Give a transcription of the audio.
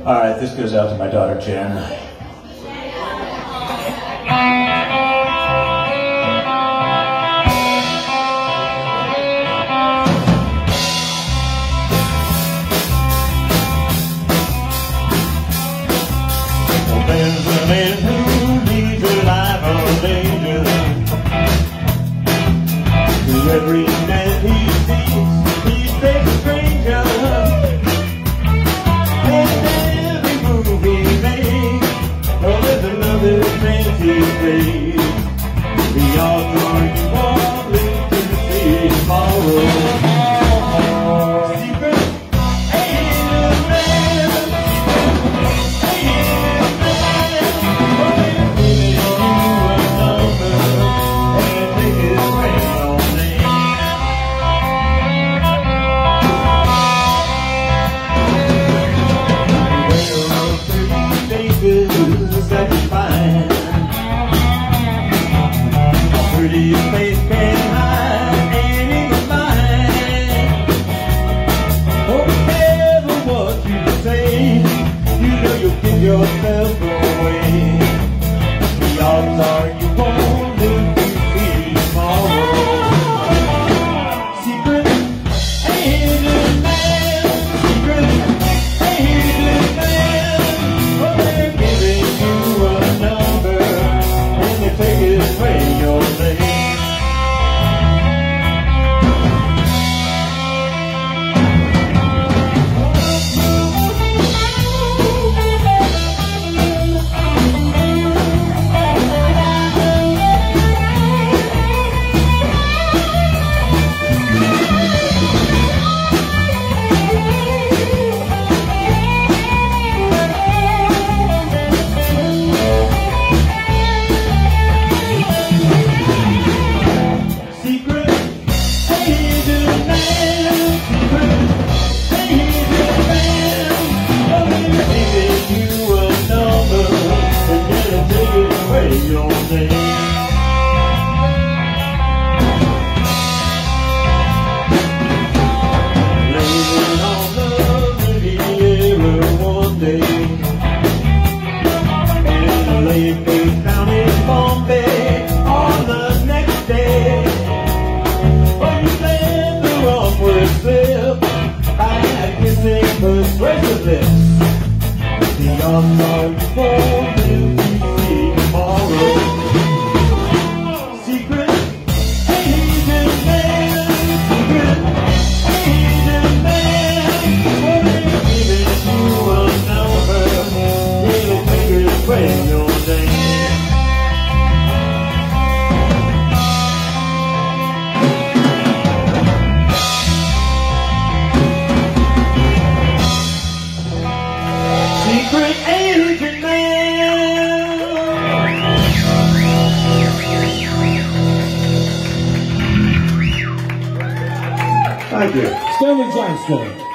All right, this goes out to my daughter, Jen. Well, there's a man who leads a life of danger. To every man he sees, he takes a stranger. The odds are you falling to see tomorrow. Secret ain't a man. Ain't a man. Oh, they're giving you a number and take his ring on name. There are 30 faces that you find. Prettiest face can hide any mind. Oh, never what you say, you know you'll give yourself away. The odds are you won't live to see tomorrow. Secret ain't a man. Secret ain't a man. Oh, they're giving you a number and they take it away your name. Your name. Laying on the Riviera one day, and a lake face down in Bombay on the next day. But you let the wrong word slip by kissing persuasive lips. The odds are you won't live to see tomorrow. Secret agent man, secret agent man. Oh, they're giving you a number, they'll take it away your name. Secret agent man. Thank you. Stanley Johnston.